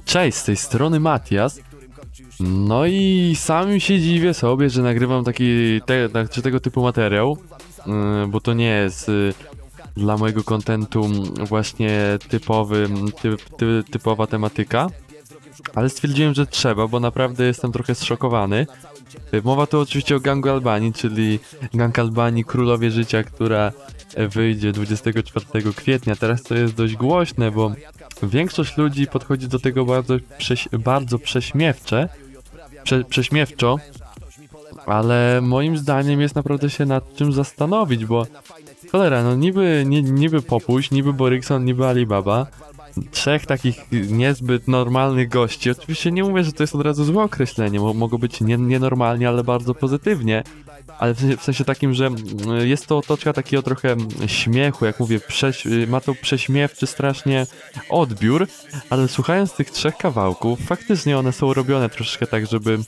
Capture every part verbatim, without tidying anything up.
Cześć, z tej strony Matias. No i sam się dziwię sobie, że nagrywam taki te, te, tego typu materiał, yy, bo to nie jest yy, dla mojego kontentu właśnie typowy, typ, ty, typowa tematyka, ale stwierdziłem, że trzeba, bo naprawdę jestem trochę zszokowany. Mowa tu oczywiście o Gangu Albanii, czyli Gang Albanii Królowie Życia, która wyjdzie dwudziestego czwartego kwietnia. Teraz to jest dość głośne, bo większość ludzi podchodzi do tego bardzo, prześ bardzo prześmiewcze, prze prześmiewczo, ale moim zdaniem jest naprawdę się nad czym zastanowić, bo cholera, no niby, nie, niby Popuś, niby Borykson, niby Alibaba, trzech takich niezbyt normalnych gości. Oczywiście nie mówię, że to jest od razu złe określenie, bo mogą być nie, nienormalnie, ale bardzo pozytywnie, ale w sensie, w sensie takim, że jest to otoczka takiego trochę śmiechu, jak mówię, prześ ma to prześmiewczy strasznie odbiór, ale słuchając tych trzech kawałków, faktycznie one są robione troszeczkę tak, żeby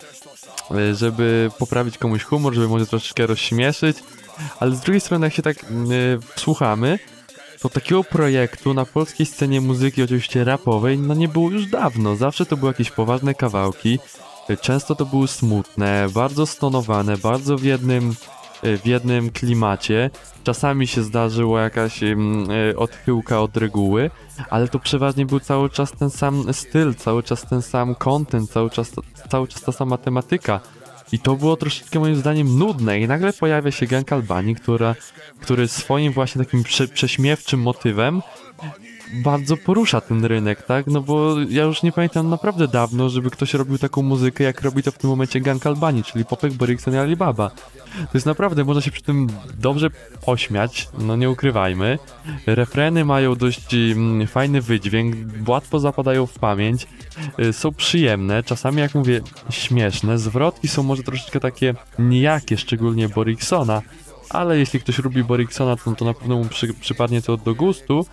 żeby poprawić komuś humor, żeby może troszeczkę rozśmieszyć, ale z drugiej strony jak się tak yy, słuchamy, to takiego projektu na polskiej scenie muzyki, oczywiście rapowej, no nie było już dawno. Zawsze to były jakieś poważne kawałki, często to były smutne, bardzo stonowane, bardzo w jednym, w jednym klimacie. Czasami się zdarzyła jakaś y, odchyłka od reguły, ale to przeważnie był cały czas ten sam styl, cały czas ten sam content, cały czas, cały czas ta sama tematyka. I to było troszeczkę moim zdaniem nudne i nagle pojawia się Gang Albanii, która, który swoim właśnie takim prze, prześmiewczym motywem bardzo porusza ten rynek, tak? No bo ja już nie pamiętam naprawdę dawno, żeby ktoś robił taką muzykę, jak robi to w tym momencie Gang Albanii, czyli Popek, Borykson i Alibaba. To jest naprawdę, można się przy tym dobrze pośmiać, no nie ukrywajmy. Refreny mają dość mm, fajny wydźwięk, łatwo zapadają w pamięć, y, są przyjemne, czasami jak mówię śmieszne, zwrotki są może troszeczkę takie nijakie, szczególnie Boryksona, ale jeśli ktoś lubi Boryksona, to, to na pewno mu przy, przypadnie to do gustu.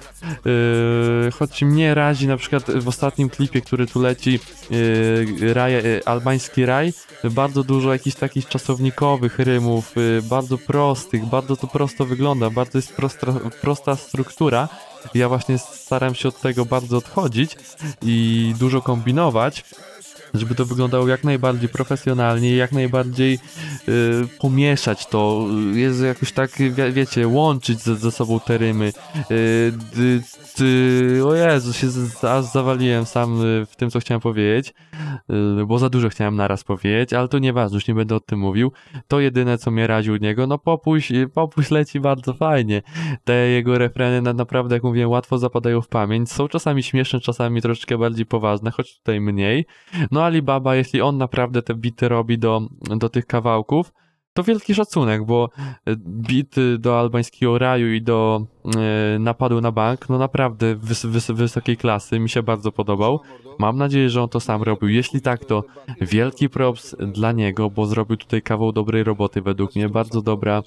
Yy, choć mnie razi na przykład w ostatnim klipie, który tu leci, yy, raj, yy, albański raj, bardzo dużo jakichś takich czasownikowych rymów, yy, bardzo prostych, bardzo to prosto wygląda, bardzo jest prostra, prosta struktura. Ja właśnie staram się od tego bardzo odchodzić i dużo kombinować, żeby to wyglądało jak najbardziej profesjonalnie, jak najbardziej y, pomieszać to, jest jakoś tak, wie, wiecie, łączyć ze, ze sobą te rymy. Y, y, y, o Jezu, się z, aż zawaliłem sam w tym, co chciałem powiedzieć, y, bo za dużo chciałem naraz powiedzieć, ale to nieważne, już nie będę o tym mówił. To jedyne, co mnie razi u niego, no Popuś, Popuś leci bardzo fajnie. Te jego refreny na, naprawdę, jak mówię, łatwo zapadają w pamięć. Są czasami śmieszne, czasami troszeczkę bardziej poważne, choć tutaj mniej. No Alibaba, jeśli on naprawdę te bity robi do, do tych kawałków, to wielki szacunek, bo bity do albańskiego raju i do e, napadu na bank, no naprawdę wys, wys, wysokiej klasy, mi się bardzo podobał. Mam nadzieję, że on to sam robił. Jeśli tak, to wielki props dla niego, bo zrobił tutaj kawał dobrej roboty według mnie, bardzo dobra,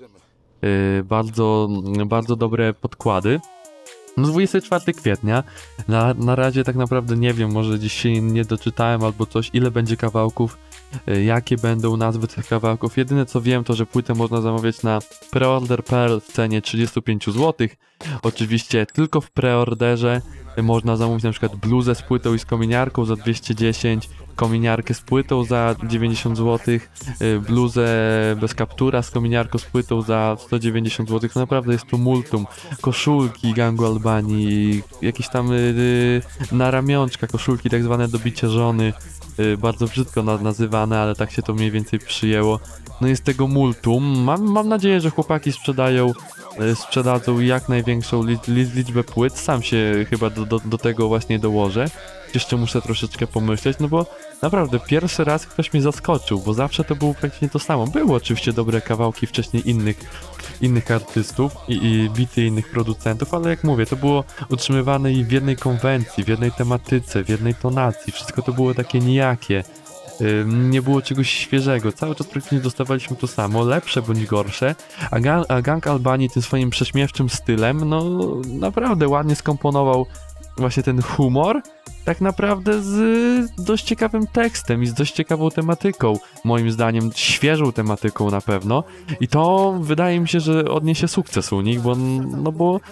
e, bardzo, bardzo dobre podkłady. No dwudziestego czwartego kwietnia, na, na razie tak naprawdę nie wiem, może dziś się nie doczytałem albo coś, ile będzie kawałków, y, jakie będą nazwy tych kawałków. Jedyne co wiem, to że płytę można zamawiać na preorder kropka p l w cenie trzydzieści pięć złotych. Oczywiście tylko w preorderze y, można zamówić na przykład bluzę z płytą i z kominiarką za dwieście dziesięć, kominiarkę z płytą za dziewięćdziesiąt złotych, y, bluzę bez kaptura z kominiarką z płytą za sto dziewięćdziesiąt złotych. No naprawdę jest tu multum. Koszulki Gangu Albanii, jakieś tam y, na ramionczka koszulki tak zwane do bicia żony, y, bardzo brzydko na, nazywane, ale tak się to mniej więcej przyjęło. No jest tego multum. Mam, mam nadzieję, że chłopaki sprzedają y, sprzedadzą jak największą li, li, liczbę płyt. Sam się chyba do, do, do tego właśnie dołożę. Jeszcze muszę troszeczkę pomyśleć, no bo naprawdę pierwszy raz ktoś mnie zaskoczył, bo zawsze to było praktycznie to samo. Były oczywiście dobre kawałki wcześniej innych, innych artystów i, i bity innych producentów, ale jak mówię, to było utrzymywane i w jednej konwencji, w jednej tematyce, w jednej tonacji. Wszystko to było takie nijakie. Yy, nie było czegoś świeżego. Cały czas praktycznie dostawaliśmy to samo, lepsze bądź gorsze, a, Gang, a Gang Albanii tym swoim prześmiewczym stylem, no naprawdę ładnie skomponował właśnie ten humor, tak naprawdę z dość ciekawym tekstem i z dość ciekawą tematyką, moim zdaniem świeżą tematyką na pewno, i to wydaje mi się, że odniesie sukces u nich, bo, no bo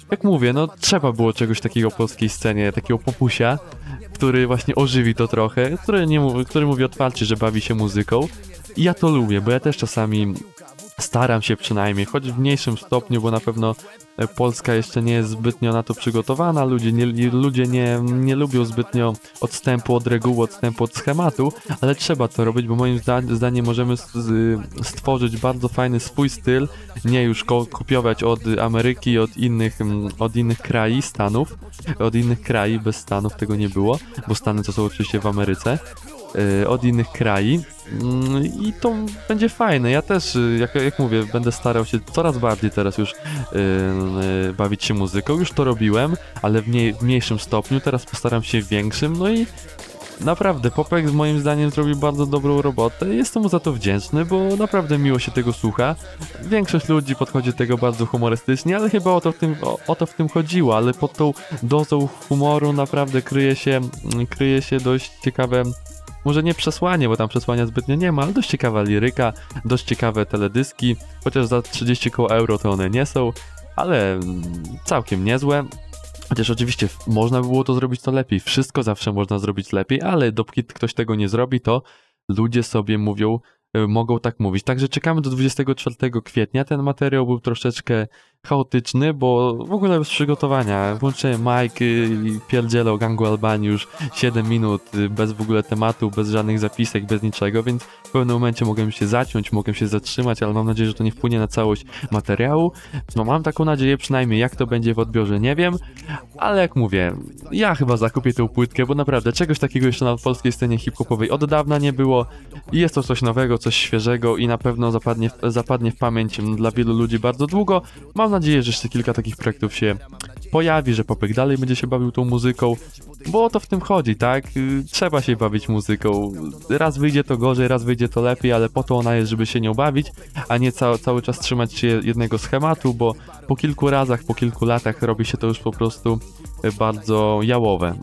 jak mówię, no trzeba było czegoś takiego w polskiej scenie, takiego popusia, który właśnie ożywi to trochę, który, nie mówi, który mówi otwarcie, że bawi się muzyką. I ja to lubię, bo ja też czasami staram się przynajmniej, choć w mniejszym stopniu, bo na pewno Polska jeszcze nie jest zbytnio na to przygotowana, ludzie nie, ludzie nie, nie lubią zbytnio odstępu od reguły, odstępu od schematu, ale trzeba to robić, bo moim zdaniem możemy stworzyć bardzo fajny swój styl, nie już kopiować od Ameryki, od innych, od innych krajów, Stanów, od innych krajów, bez Stanów tego nie było, bo Stany to są oczywiście w Ameryce, od innych krajów i to będzie fajne. Ja też, jak, jak mówię, będę starał się coraz bardziej teraz już yy, bawić się muzyką. Już to robiłem, ale w, mniej, w mniejszym stopniu. Teraz postaram się w większym. No i naprawdę Popek moim zdaniem zrobił bardzo dobrą robotę. Jestem mu za to wdzięczny, bo naprawdę miło się tego słucha. Większość ludzi podchodzi do tego bardzo humorystycznie, ale chyba o to w tym, o, o to w tym chodziło. Ale pod tą dozą humoru naprawdę kryje się, kryje się dość ciekawe, może nie przesłanie, bo tam przesłania zbytnio nie ma, ale dość ciekawa liryka, dość ciekawe teledyski, chociaż za trzydzieści koło euro to one nie są, ale całkiem niezłe. Chociaż oczywiście można by było to zrobić to lepiej, wszystko zawsze można zrobić lepiej, ale dopóki ktoś tego nie zrobi, to ludzie sobie mówią, mogą tak mówić. Także czekamy do dwudziestego czwartego kwietnia. Ten materiał był troszeczkę chaotyczny, bo w ogóle bez przygotowania. Włączyłem Mike i pierdzielę o gangu Albanii już siedem minut, bez w ogóle tematu, bez żadnych zapisek, bez niczego, więc w pewnym momencie mogłem się zaciąć, mogłem się zatrzymać, ale mam nadzieję, że to nie wpłynie na całość materiału. No mam taką nadzieję, przynajmniej jak to będzie w odbiorze, nie wiem, ale jak mówię, ja chyba zakupię tę płytkę, bo naprawdę czegoś takiego jeszcze na polskiej scenie hip-hopowej od dawna nie było i jest to coś nowego, coś świeżego i na pewno zapadnie, zapadnie w pamięć dla wielu ludzi bardzo długo. Mam nadzieję, że jeszcze kilka takich projektów się pojawi, że Popek dalej będzie się bawił tą muzyką, bo o to w tym chodzi, tak? Trzeba się bawić muzyką. Raz wyjdzie to gorzej, raz wyjdzie to lepiej, ale po to ona jest, żeby się nią bawić, a nie ca cały czas trzymać się jednego schematu, bo po kilku razach, po kilku latach robi się to już po prostu bardzo jałowe.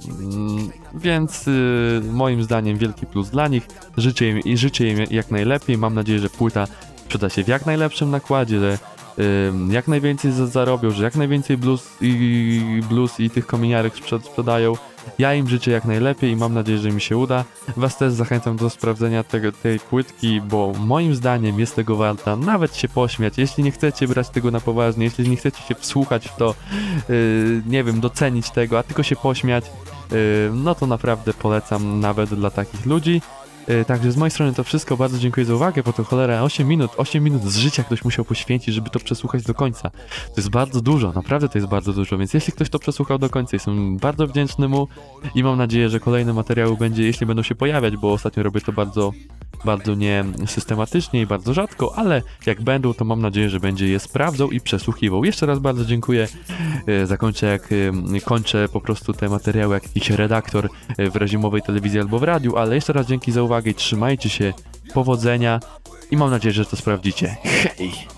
Więc yy, moim zdaniem wielki plus dla nich. Życzę im, i życzę im jak najlepiej. Mam nadzieję, że płyta sprzeda się w jak najlepszym nakładzie, że yy, jak najwięcej zarobią, że jak najwięcej blues i, blues i tych kominiarek sprzedają. Ja im życzę jak najlepiej i mam nadzieję, że mi się uda. Was też zachęcam do sprawdzenia tego, tej płytki, bo moim zdaniem jest tego warta. Nawet się pośmiać. Jeśli nie chcecie brać tego na poważnie, jeśli nie chcecie się wsłuchać w to, yy, nie wiem, docenić tego, a tylko się pośmiać, yy, no to naprawdę polecam nawet dla takich ludzi. Yy, także z mojej strony to wszystko. Bardzo dziękuję za uwagę, bo to cholera osiem minut, osiem minut z życia ktoś musiał poświęcić, żeby to przesłuchać do końca. To jest bardzo dużo, naprawdę to jest bardzo dużo, więc jeśli ktoś to przesłuchał do końca, jestem bardzo wdzięczny mu i mam nadzieję, że kolejne materiały będzie, jeśli będą się pojawiać, bo ostatnio robię to bardzo, bardzo nie systematycznie i bardzo rzadko, ale jak będą, to mam nadzieję, że będzie je sprawdzał i przesłuchiwał. Jeszcze raz bardzo dziękuję. Yy, zakończę jak yy, kończę po prostu te materiały jak jakiś redaktor yy, w reżimowej telewizji albo w radiu, ale jeszcze raz dzięki za uwagę i trzymajcie się, powodzenia i mam nadzieję, że to sprawdzicie. Hej!